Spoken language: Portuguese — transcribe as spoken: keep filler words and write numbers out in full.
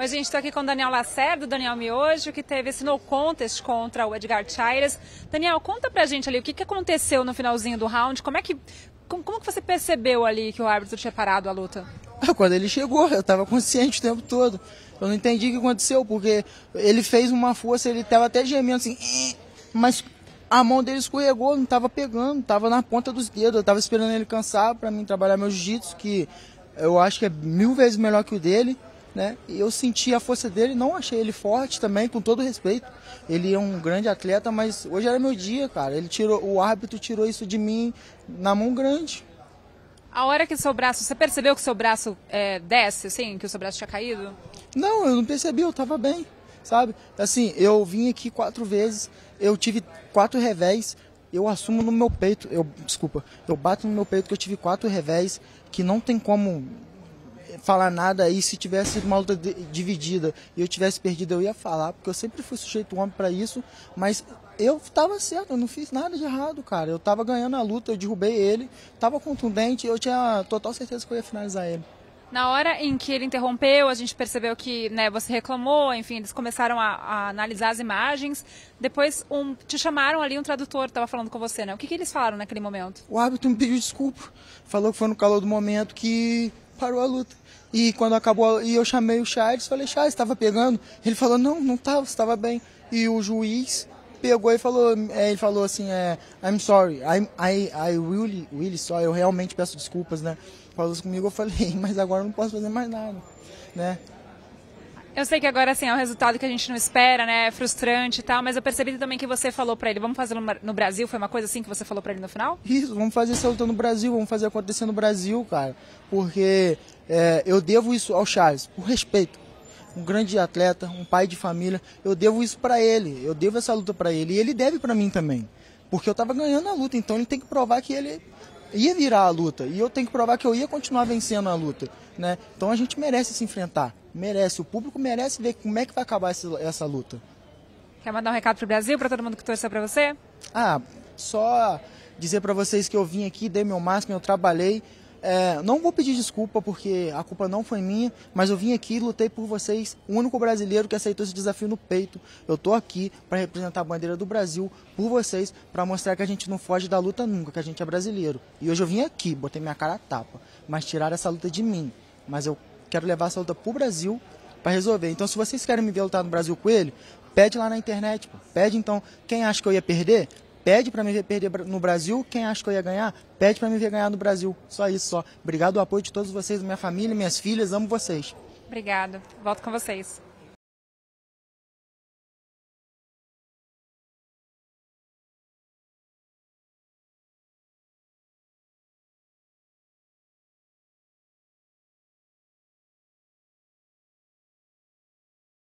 Oi, gente, estou aqui com o Daniel Lacerda, do Daniel Miojo, que teve esse no contest contra o Edgar Chairez. Daniel, conta pra gente ali o que, que aconteceu no finalzinho do round, como é que, como, como que você percebeu ali que o árbitro tinha parado a luta? Quando ele chegou, eu estava consciente o tempo todo. Eu não entendi o que aconteceu, porque ele fez uma força, ele estava até gemendo assim, mas a mão dele escorregou, não estava pegando, estava na ponta dos dedos. Eu estava esperando ele cansar para mim trabalhar meu jiu-jitsu, que eu acho que é mil vezes melhor que o dele, né? E eu senti a força dele, não achei ele forte também, com todo respeito. Ele é um grande atleta, mas hoje era meu dia, cara. Ele tirou, o árbitro tirou isso de mim na mão grande. A hora que seu braço, você percebeu que seu braço é, desce, assim, que o seu braço tinha caído? Não, eu não percebi, eu tava bem, sabe? Assim, eu vim aqui quatro vezes, eu tive quatro revés, eu assumo no meu peito, eu, desculpa, eu bato no meu peito que eu tive quatro revés, que não tem como falar nada aí. Se tivesse uma luta de, dividida e eu tivesse perdido, eu ia falar, porque eu sempre fui sujeito homem para isso, mas eu tava certo, eu não fiz nada de errado, cara. Eu tava ganhando a luta, eu derrubei ele, tava contundente, eu tinha total certeza que eu ia finalizar ele. Na hora em que ele interrompeu, a gente percebeu que, né, você reclamou, enfim, eles começaram a, a analisar as imagens. Depois um, te chamaram ali, um tradutor estava falando com você, né? O que, que eles falaram naquele momento? O árbitro me pediu desculpa, falou que foi no calor do momento que parou a luta. E quando acabou, e eu chamei o Chairez, falei, Chairez, estava pegando? Ele falou, não, não estava, estava bem. E o juiz pegou e falou, é, ele falou assim, é, I'm sorry, I, I, I really, really sorry, eu realmente peço desculpas, né? Falou isso comigo, eu falei, mas agora eu não posso fazer mais nada, né? Eu sei que agora, assim, é um resultado que a gente não espera, né? É frustrante e tal, mas eu percebi também que você falou pra ele, vamos fazer no Brasil, foi uma coisa assim que você falou pra ele no final? Isso, vamos fazer essa luta no Brasil, vamos fazer acontecer no Brasil, cara, porque é, eu devo isso ao Chairez, por respeito. Um grande atleta, um pai de família, eu devo isso pra ele, eu devo essa luta pra ele, e ele deve pra mim também, porque eu tava ganhando a luta, então ele tem que provar que ele ia virar a luta, e eu tenho que provar que eu ia continuar vencendo a luta, né? Então a gente merece se enfrentar, merece, o público merece ver como é que vai acabar essa, essa luta. Quer mandar um recado pro Brasil, pra todo mundo que torceu pra você? Ah, só dizer pra vocês que eu vim aqui, dei meu máximo, eu trabalhei. É, não vou pedir desculpa porque a culpa não foi minha, mas eu vim aqui e lutei por vocês, o único brasileiro que aceitou esse desafio no peito. Eu tô aqui para representar a bandeira do Brasil por vocês, para mostrar que a gente não foge da luta nunca, que a gente é brasileiro. E hoje eu vim aqui, botei minha cara a tapa, mas tiraram essa luta de mim. Mas eu quero levar essa luta pro Brasil para resolver. Então se vocês querem me ver lutar no Brasil com ele, pede lá na internet, pô. Pede então, quem acha que eu ia perder? Pede para me ver perder no Brasil. Quem acha que eu ia ganhar? Pede para me ver ganhar no Brasil. Só isso, só. Obrigado ao apoio de todos vocês, minha família, minhas filhas. Amo vocês. Obrigada. Volto com vocês.